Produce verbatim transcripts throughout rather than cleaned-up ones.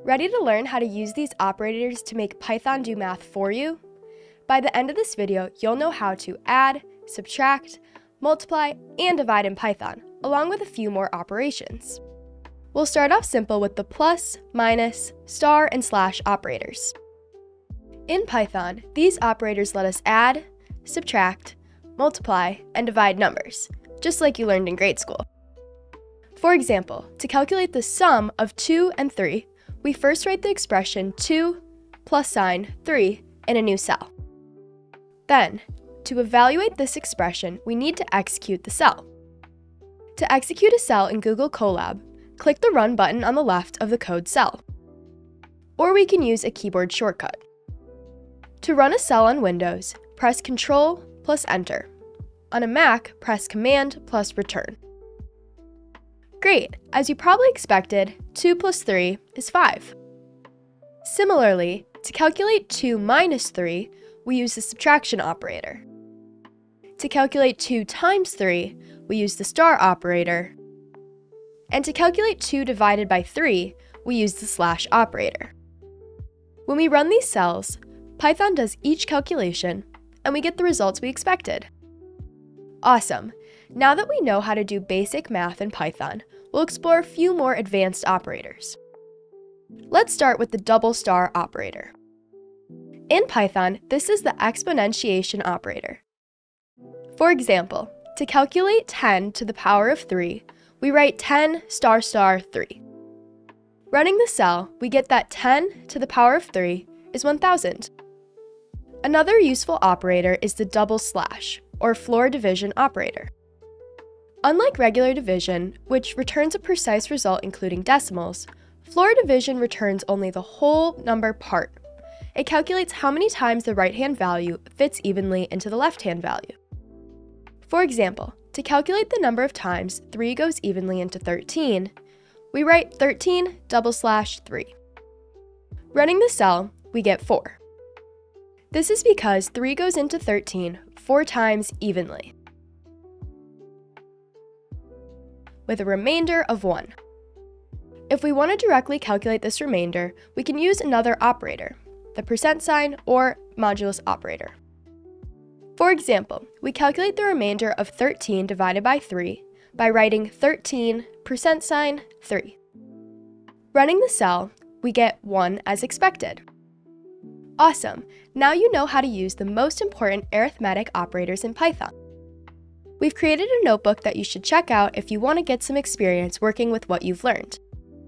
Ready to learn how to use these operators to make Python do math for you? By the end of this video, you'll know how to add, subtract, multiply, and divide in Python, along with a few more operations. We'll start off simple with the plus, minus, star, and slash operators. In Python, these operators let us add, subtract, multiply, and divide numbers, just like you learned in grade school. For example, to calculate the sum of two and three, we first write the expression two plus sign three in a new cell. Then, to evaluate this expression, we need to execute the cell. To execute a cell in Google Colab, click the Run button on the left of the code cell. Or we can use a keyboard shortcut. To run a cell on Windows, press Control plus Enter. On a Mac, press Command plus Return. Great! As you probably expected, two plus three is five. Similarly, to calculate two minus three, we use the subtraction operator. To calculate two times three, we use the star operator. And to calculate two divided by three, we use the slash operator. When we run these cells, Python does each calculation, and we get the results we expected. Awesome! Now that we know how to do basic math in Python, we'll explore a few more advanced operators. Let's start with the double star operator. In Python, this is the exponentiation operator. For example, to calculate ten to the power of three, we write ten star star three. Running the cell, we get that ten to the power of three is one thousand. Another useful operator is the double slash, or floor division operator. Unlike regular division, which returns a precise result including decimals, floor division returns only the whole number part. It calculates how many times the right-hand value fits evenly into the left-hand value. For example, to calculate the number of times three goes evenly into thirteen, we write thirteen double slash three. Running the cell, we get four. This is because three goes into thirteen four times evenly, with a remainder of one. If we want to directly calculate this remainder, we can use another operator, the percent sign or modulus operator. For example, we calculate the remainder of thirteen divided by three by writing thirteen percent sign three. Running the cell, we get one as expected. Awesome! Now you know how to use the most important arithmetic operators in Python. We've created a notebook that you should check out if you want to get some experience working with what you've learned.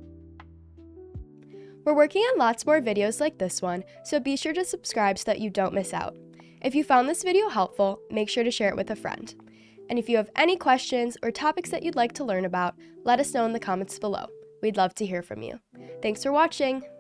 We're working on lots more videos like this one, so be sure to subscribe so that you don't miss out. If you found this video helpful, make sure to share it with a friend. And if you have any questions or topics that you'd like to learn about, let us know in the comments below. We'd love to hear from you. Thanks for watching!